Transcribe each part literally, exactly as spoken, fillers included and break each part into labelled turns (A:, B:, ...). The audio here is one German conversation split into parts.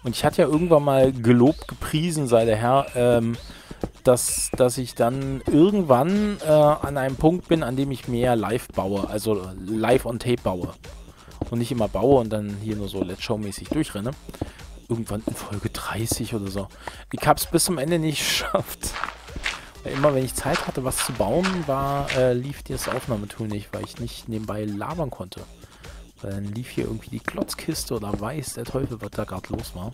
A: Und ich hatte ja irgendwann mal gelobt, gepriesen, sei der Herr, ähm, dass, dass ich dann irgendwann äh, an einem Punkt bin, an dem ich mehr live baue, also live on tape baue. Und nicht immer baue und dann hier nur so Let's Show-mäßig durchrenne. Irgendwann in Folge dreißig oder so. Ich habe es bis zum Ende nicht geschafft. Weil immer wenn ich Zeit hatte, was zu bauen, war, äh, lief das Aufnahmetool nicht, weil ich nicht nebenbei labern konnte. Weil dann lief hier irgendwie die Klotzkiste oder weiß der Teufel, was da gerade los war.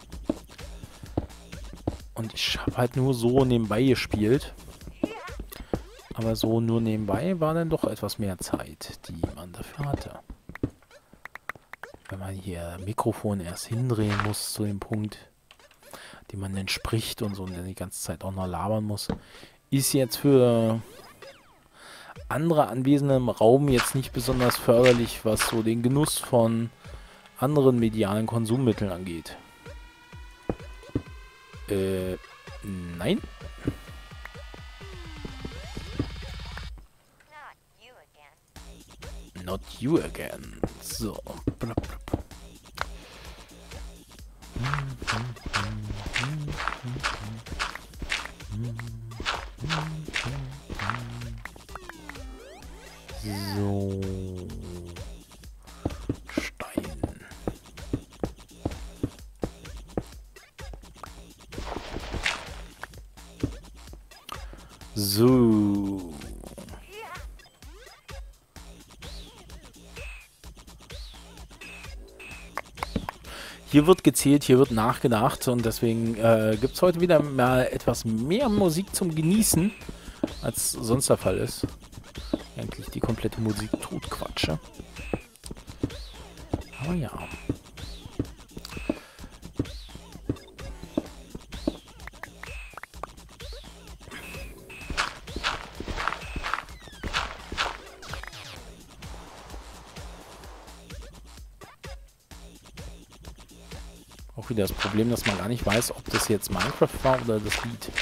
A: Und ich habe halt nur so nebenbei gespielt. Aber so nur nebenbei war dann doch etwas mehr Zeit, die man dafür hatte. Wenn man hier Mikrofon erst hindrehen muss zu dem Punkt, den man dann spricht und so und dann die ganze Zeit auch noch labern muss, ist jetzt für andere Anwesende im Raum jetzt nicht besonders förderlich, was so den Genuss von anderen medialen Konsummitteln angeht. Äh, nein. Not you again. So. Blub, blub. So. Stein. So. Hier wird gezählt, hier wird nachgedacht und deswegen äh, gibt es heute wieder mal etwas mehr Musik zum Genießen, als sonst der Fall ist. Eigentlich die komplette Musik totquatsche. Aber ja. Auch wieder das Problem, dass man gar nicht weiß, ob das jetzt Minecraft war oder das Lied.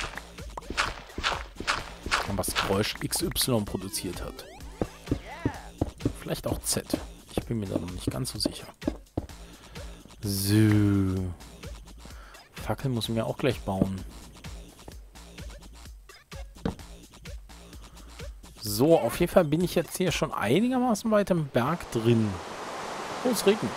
A: Was das Geräusch X Y produziert hat. Vielleicht auch Z. Ich bin mir da noch nicht ganz so sicher. So. Fackel muss ich mir auch gleich bauen. So, auf jeden Fall bin ich jetzt hier schon einigermaßen weit im Berg drin. Oh, es regnet.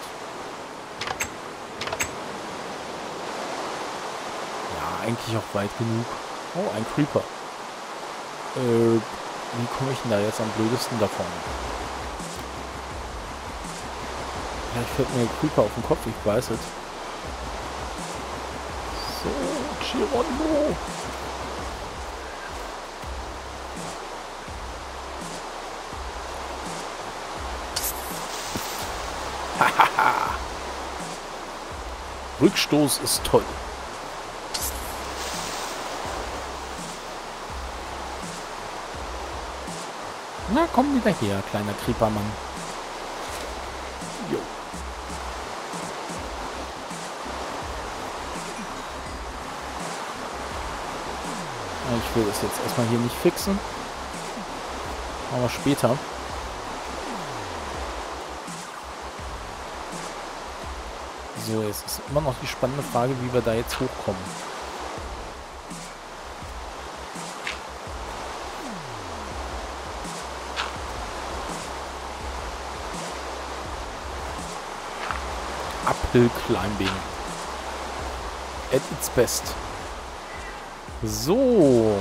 A: Eigentlich auch weit genug. Oh, ein Creeper. Äh, wie komme ich denn da jetzt am blödesten davon? Vielleicht fällt mir ein Creeper auf den Kopf, ich weiß es. So, Geronimo. Hahaha. Rückstoß ist toll. Na, komm wieder her, kleiner Creepermann. Jo. Ich will das jetzt erstmal hier nicht fixen. Aber später. So, jetzt ist immer noch die spannende Frage, wie wir da jetzt hochkommen. Uphill Climbing. At its best. So.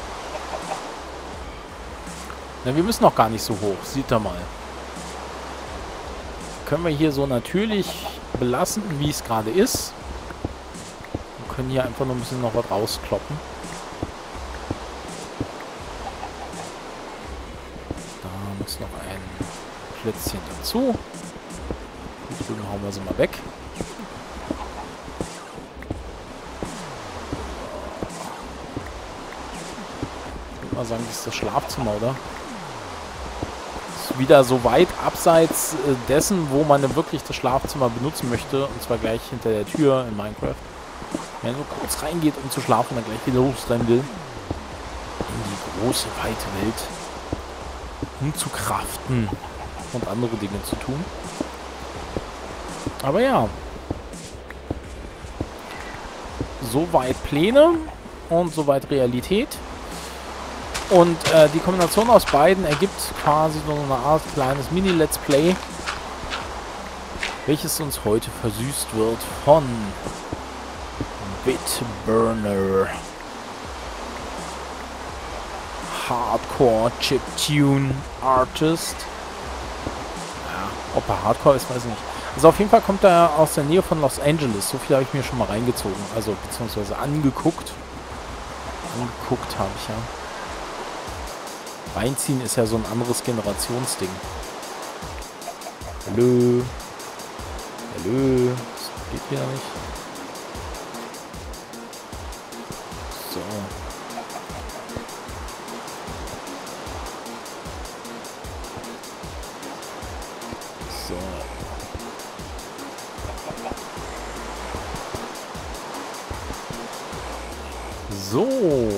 A: Na, wir müssen noch gar nicht so hoch. Sieht da mal. Können wir hier so natürlich belassen, wie es gerade ist. Wir können hier einfach nur ein bisschen noch was rauskloppen. Da muss noch ein Plätzchen dazu. Drüben hauen wir sie mal weg. Ich würde mal sagen, das ist das Schlafzimmer, oder? Ist wieder so weit abseits äh, dessen, wo man wirklich das Schlafzimmer benutzen möchte. Und zwar gleich hinter der Tür in Minecraft. Wenn man nur kurz reingeht, um zu schlafen, dann gleich wieder losrennen will. In die große, weite Welt. Um zu craften und andere Dinge zu tun. Aber ja. soweit Pläne und soweit Realität. Und äh, die Kombination aus beiden ergibt quasi so eine Art kleines Mini-Let's Play, welches uns heute versüßt wird von Bitburner. Hardcore Chiptune Artist. Ja, ob er Hardcore ist, weiß ich nicht. Also auf jeden Fall kommt er aus der Nähe von Los Angeles. So viel habe ich mir schon mal reingezogen. Also beziehungsweise angeguckt. Angeguckt habe ich ja. Reinziehen ist ja so ein anderes Generationsding. Hallo. Hallo. Das geht wieder nicht. So. So. So.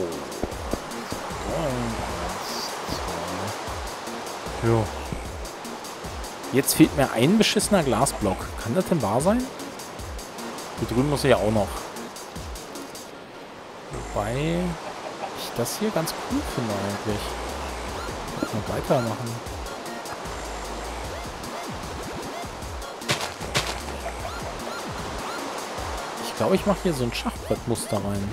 A: Jo. Jetzt fehlt mir ein beschissener Glasblock. Kann das denn wahr sein? Hier drüben muss er ja auch noch. Wobei ich das hier ganz cool finde eigentlich. Mal weitermachen. Ich glaube, ich mache hier so ein Schachbrettmuster rein.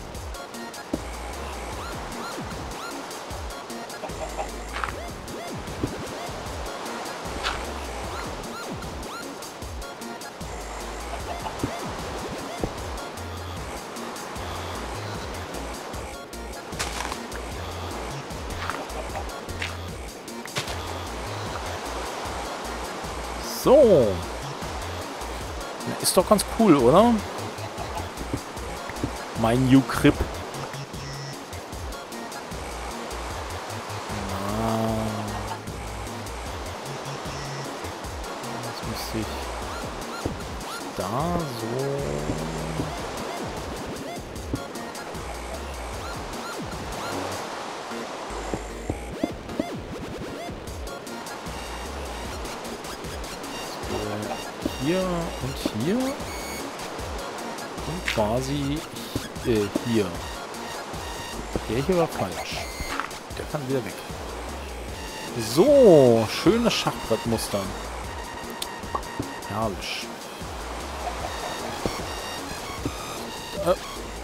A: So. Ist doch ganz cool, oder? Mein New Crib. Jetzt müsste ich da so... Hier und hier. Und quasi äh, hier. Der hier war falsch. Der kann wieder weg. So, schönes Schachbrettmuster. Herrlich. Äh,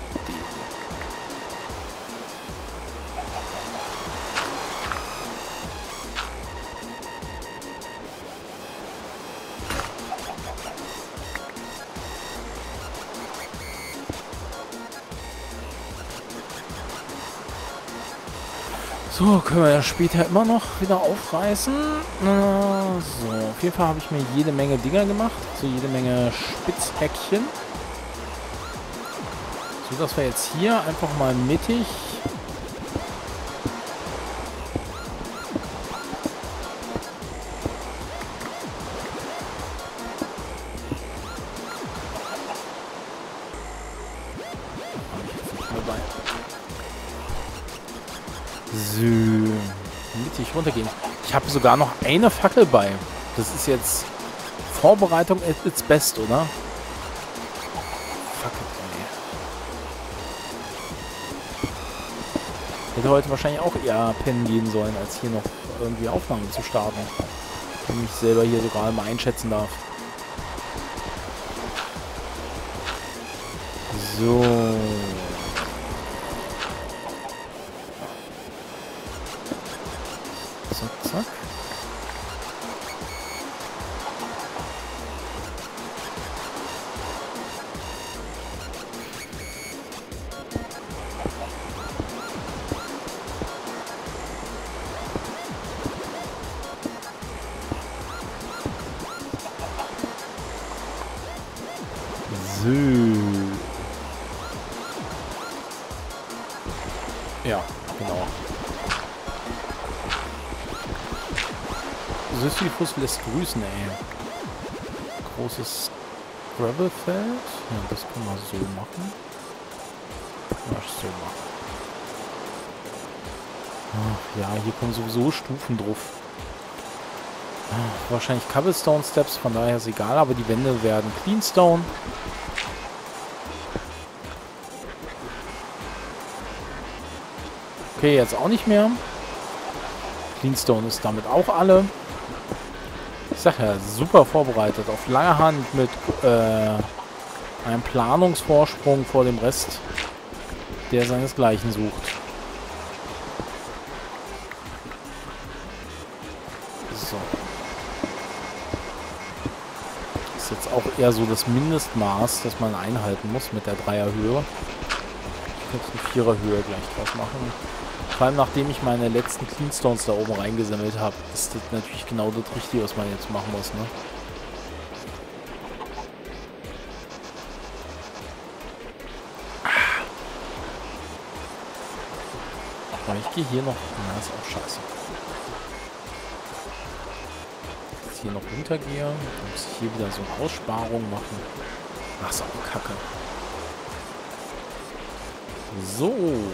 A: So, können wir ja später immer noch wieder aufreißen. Äh, so, auf jeden Fall habe ich mir jede Menge Dinger gemacht. So jede Menge Spitzhäckchen. So, dass wir jetzt hier einfach mal mittig... So, mittig runtergehen. Ich habe sogar noch eine Fackel bei. Das ist jetzt Vorbereitung at its best, oder? Fuck it, ey. Hätte heute wahrscheinlich auch eher pennen gehen sollen, als hier noch irgendwie Aufnahmen zu starten. Wenn ich mich selber hier sogar mal einschätzen darf. So. Zack, zack. So. Ja, genau. Sisyphus lässt grüßen, ey. Großes Gravelfeld. Ja, das können wir so machen. Ja, so machen. Ach, ja, hier kommen sowieso Stufen drauf. Ach, wahrscheinlich Cobblestone Steps, von daher ist egal, aber die Wände werden Cleanstone. Okay, jetzt auch nicht mehr. Cleanstone ist damit auch alle. Ich sag ja, super vorbereitet. Auf lange Hand mit äh, einem Planungsvorsprung vor dem Rest, der seinesgleichen sucht. So. Ist jetzt auch eher so das Mindestmaß, das man einhalten muss mit der Dreierhöhe. Ich könnte die Viererhöhe gleich draus machen. Vor allem nachdem ich meine letzten Cleanstones da oben reingesammelt habe, ist das natürlich genau das Richtige, was man jetzt machen muss, ne? Aber ich gehe hier noch... Na, ist auch scheiße. Jetzt hier noch runtergehe, dann muss ich hier wieder so eine Aussparung machen. Ach, ist auch Kacke. So.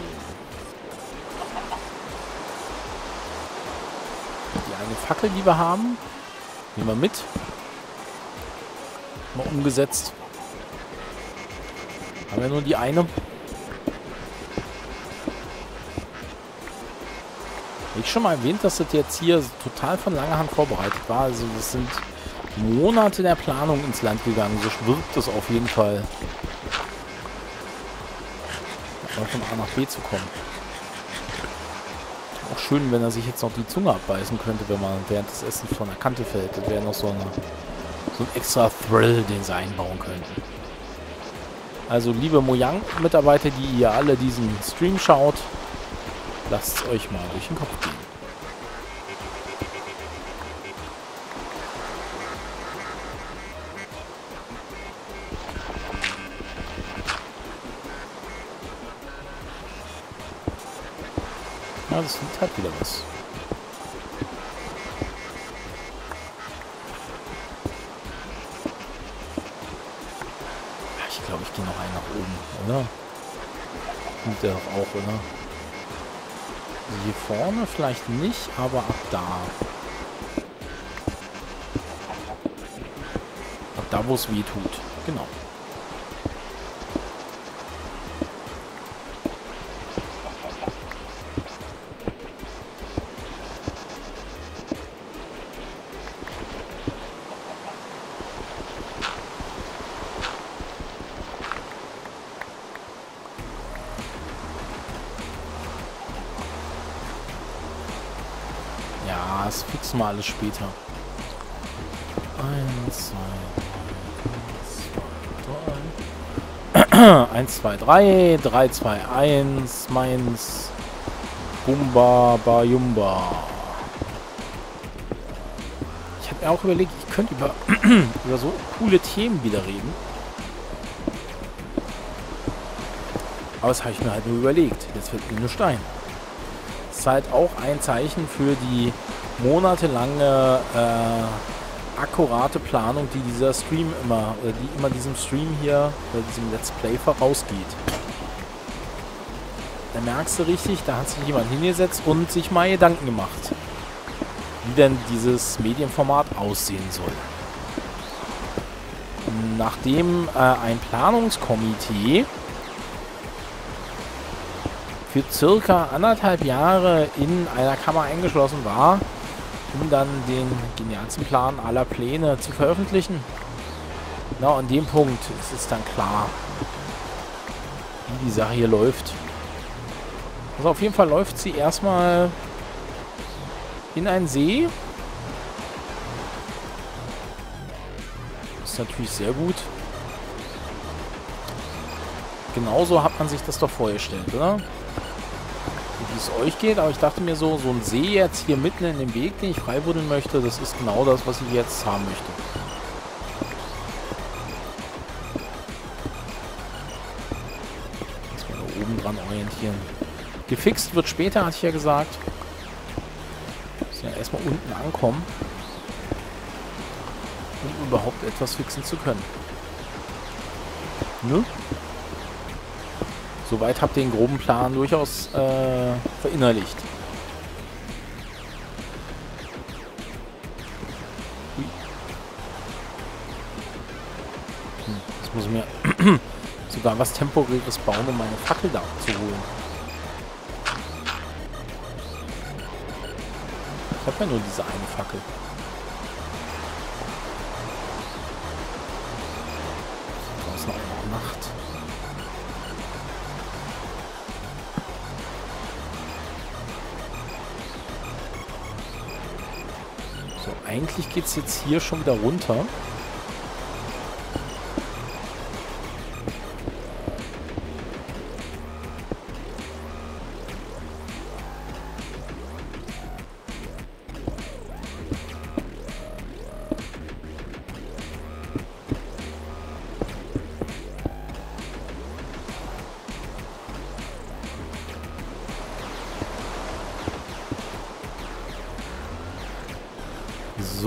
A: Die eine Fackel, die wir haben, nehmen wir mit. Mal umgesetzt. Haben wir nur die eine. Habe ich schon mal erwähnt, dass das jetzt hier total von langer Hand vorbereitet war. Also das sind Monate der Planung ins Land gegangen. So wirkt es auf jeden Fall. Von A nach B zu kommen. Auch schön, wenn er sich jetzt noch die Zunge abbeißen könnte, wenn man während des Essens von der Kante fällt. Das wäre noch so, eine, so ein extra Thrill, den sie einbauen könnten. Also, liebe Mojang-Mitarbeiter, die ihr alle diesen Stream schaut, lasst es euch mal durch den Kopf gehen. Ja, das liegt halt wieder was. Ich glaube, ich gehe noch einen nach oben, oder? Tut der doch auch, oder? Also hier vorne vielleicht nicht, aber ab da. Ab da, wo es weh tut. Genau. Das fixen wir alles später. Eins, zwei, drei. Eins, zwei, drei. Drei, zwei, eins. Meins. Bumba, Bayumba. Ich habe mir auch überlegt, ich könnte über, über so coole Themen wieder reden. Aber das habe ich mir halt nur überlegt. Jetzt wird mir nur Stein. Das ist halt auch ein Zeichen für die monatelange äh, akkurate Planung, die dieser Stream immer, oder die immer diesem Stream hier, oder diesem Let's Play vorausgeht. Da merkst du richtig, da hat sich jemand hingesetzt und sich mal Gedanken gemacht, wie denn dieses Medienformat aussehen soll. Nachdem äh, ein Planungskomitee für circa anderthalb Jahre in einer Kammer eingeschlossen war, um dann den genialsten Plan aller Pläne zu veröffentlichen. Na, an dem Punkt ist es dann klar, wie die Sache hier läuft. Also auf jeden Fall läuft sie erstmal in einen See. Das ist natürlich sehr gut. Genauso hat man sich das doch vorgestellt, oder? Wie es euch geht, aber ich dachte mir so, so ein See jetzt hier mitten in dem Weg, den ich freibuddeln möchte, das ist genau das, was ich jetzt haben möchte. Jetzt mal da oben dran orientieren. Gefixt wird später, hatte ich ja gesagt. Müssen ja erstmal unten ankommen, um überhaupt etwas fixen zu können. Ne? Soweit habt ihr den groben Plan durchaus äh, verinnerlicht. Hm, jetzt muss ich mir sogar was Temporäres bauen, um meine Fackel da abzuholen. Ich habe ja nur diese eine Fackel. Draußen auch noch Nacht. So, eigentlich geht es jetzt hier schon wieder runter. So.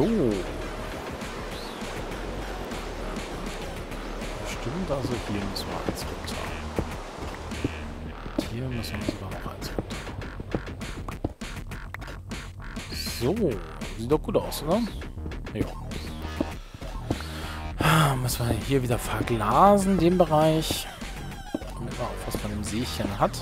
A: Stimmt, also hier müssen wir eins runter. Und hier müssen wir sogar noch eins runter. So. Sieht doch gut aus, oder? Ja. Müssen wir hier wieder verglasen, den Bereich. Damit man auch was von dem Seechen hat.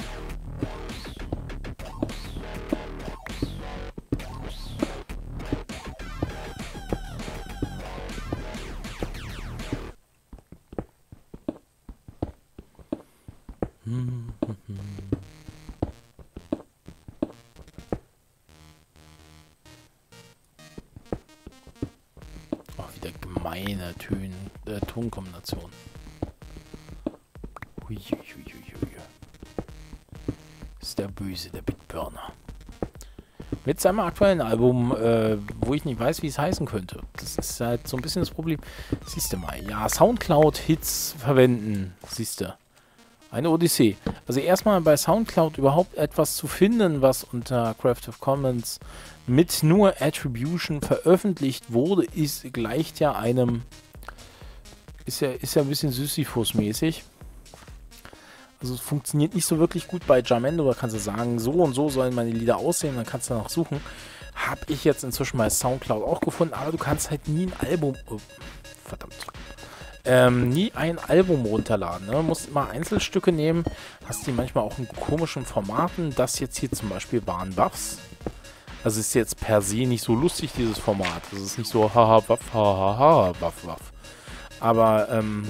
A: Auch wieder gemeine Töne, äh, Tonkombination. Huiuiuiui. Ist der Böse, der Bitburner. Mit seinem aktuellen Album, äh, wo ich nicht weiß, wie es heißen könnte. Das ist halt so ein bisschen das Problem. Siehst du mal, ja, Soundcloud-Hits verwenden, siehst du. Eine Odyssee. Also erstmal bei Soundcloud überhaupt etwas zu finden, was unter Creative Commons mit nur Attribution veröffentlicht wurde, ist gleicht ja einem, ist ja, ist ja ein bisschen Sisyphus-mäßig. Also es funktioniert nicht so wirklich gut bei Jamendo, da kannst du sagen, so und so sollen meine Lieder aussehen, dann kannst du danach suchen. Habe ich jetzt inzwischen bei Soundcloud auch gefunden, aber du kannst halt nie ein Album, oh, verdammt, ähm, nie ein Album runterladen. Ne? Du musst immer Einzelstücke nehmen, hast die manchmal auch in komischen Formaten. Das jetzt hier zum Beispiel waren Buffs. Also ist jetzt per se nicht so lustig, dieses Format. Das ist nicht so haha, waff, haha, haha, waff, waff. Aber, ähm,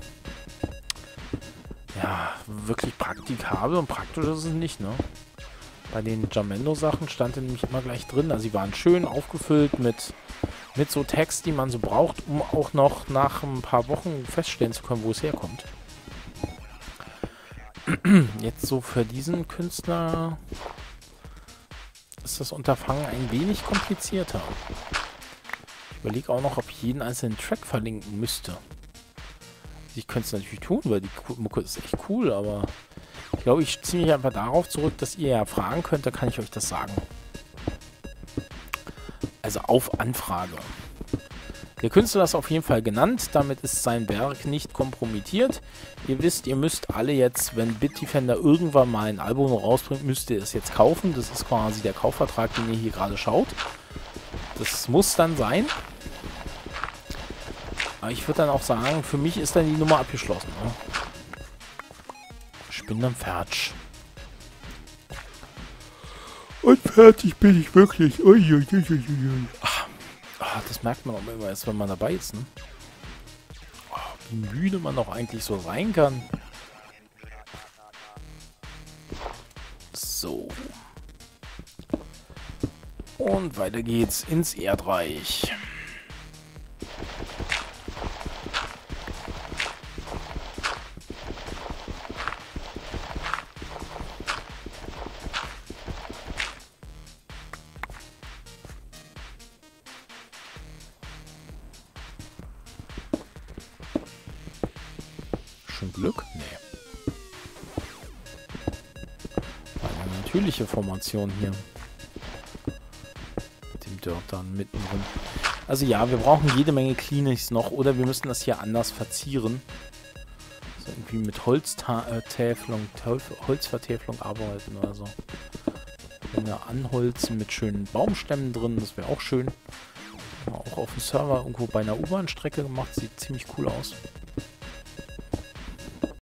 A: ja, wirklich praktikabel und praktisch ist es nicht, ne? Bei den Jamendo-Sachen stand nämlich immer gleich drin. Also sie waren schön aufgefüllt mit, mit so Text, die man so braucht, um auch noch nach ein paar Wochen feststellen zu können, wo es herkommt. Jetzt so für diesen Künstler ist das Unterfangen ein wenig komplizierter. Ich überlege auch noch, ob ich jeden einzelnen Track verlinken müsste. Ich könnte es natürlich tun, weil die Mucke ist echt cool, aber ich glaube, ich ziehe mich einfach darauf zurück, dass ihr ja fragen könnt, da kann ich euch das sagen. Also auf Anfrage. Der Künstler ist auf jeden Fall genannt, damit ist sein Werk nicht kompromittiert. Ihr wisst, ihr müsst alle jetzt, wenn Bitdefender irgendwann mal ein Album rausbringt, müsst ihr es jetzt kaufen. Das ist quasi der Kaufvertrag, den ihr hier gerade schaut. Das muss dann sein. Aber ich würde dann auch sagen, für mich ist dann die Nummer abgeschlossen. Ne? Ich bin dann fertig. Und fertig bin ich wirklich. Uiuiuiui. Ach, ach, das merkt man auch immer erst, wenn man dabei ist. Ne? Oh, wie müde man doch eigentlich so sein kann. So. Und weiter geht's ins Erdreich. Schon Glück? Nee. Eine natürliche Formation hier. Mit dem Dirt dann mittendrin. Also ja, wir brauchen jede Menge Cleanies noch oder wir müssen das hier anders verzieren. Also irgendwie mit Holztäfelung, Holzvertäfelung arbeiten oder so. Menge anholzen mit schönen Baumstämmen drin, das wäre auch schön. Auch auf dem Server irgendwo bei einer U-Bahn-Strecke gemacht, sieht ziemlich cool aus.